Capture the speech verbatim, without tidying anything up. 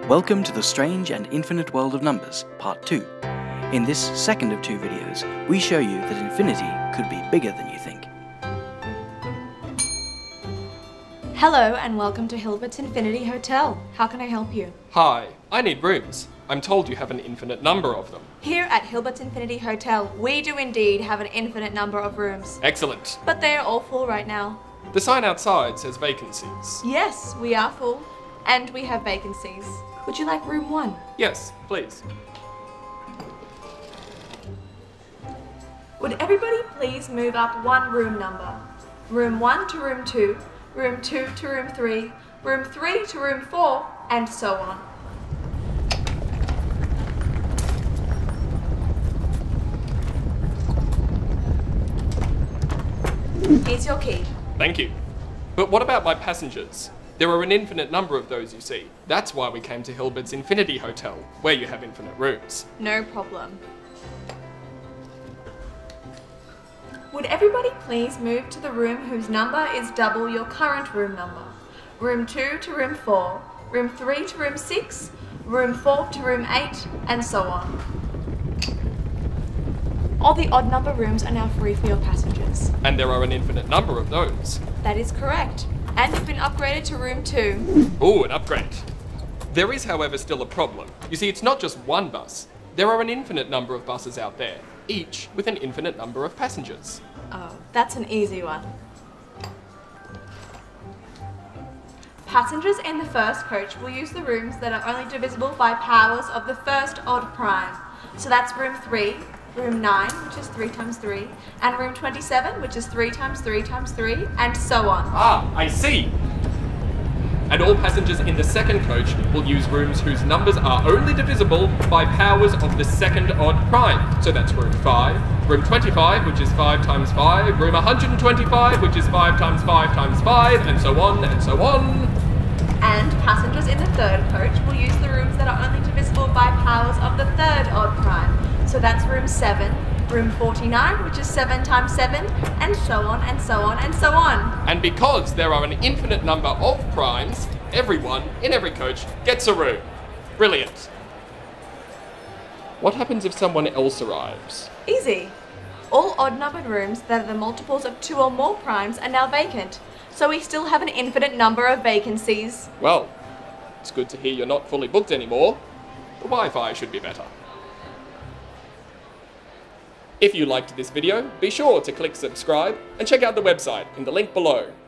Welcome to the Strange and Infinite World of Numbers, Part two. In this second of two videos, we show you that infinity could be bigger than you think. Hello and welcome to Hilbert's Infinity Hotel. How can I help you? Hi, I need rooms. I'm told you have an infinite number of them. Here at Hilbert's Infinity Hotel, we do indeed have an infinite number of rooms. Excellent. But they are all full right now. The sign outside says vacancies. Yes, we are full. And we have vacancies. Would you like room one? Yes, please. Would everybody please move up one room number? Room one to room two, room two to room three, room three to room four, and so on. Here's your key. Thank you. But what about my passengers? There are an infinite number of those, you see. That's why we came to Hilbert's Infinity Hotel, where you have infinite rooms. No problem. Would everybody please move to the room whose number is double your current room number? Room two to room four, room three to room six, room four to room eight, and so on. All the odd number rooms are now free for your passengers. And there are an infinite number of those. That is correct. And you've been upgraded to room two. Ooh, an upgrade. There is, however, still a problem. You see, it's not just one bus. There are an infinite number of buses out there, each with an infinite number of passengers. Oh, that's an easy one. Passengers in the first coach will use the rooms that are only divisible by powers of the first odd prime. So that's room three, room nine, which is three times three, and room twenty-seven, which is three times three times three, and so on. Ah, I see. And all passengers in the second coach will use rooms whose numbers are only divisible by powers of the second odd prime. So that's room five, room twenty-five, which is five times five, room one hundred twenty-five, which is five times five times five, and so on and so on. And passengers in the third coach will use the rooms that are only divisible by powers of the third odd prime. So that's room seven, room forty-nine, which is seven times seven, and so on and so on and so on. And because there are an infinite number of primes, everyone in every coach gets a room. Brilliant. What happens if someone else arrives? Easy. All odd-numbered rooms that are the multiples of two or more primes are now vacant. So we still have an infinite number of vacancies. Well, it's good to hear you're not fully booked anymore. The Wi-Fi should be better. If you liked this video, be sure to click subscribe and check out the website in the link below.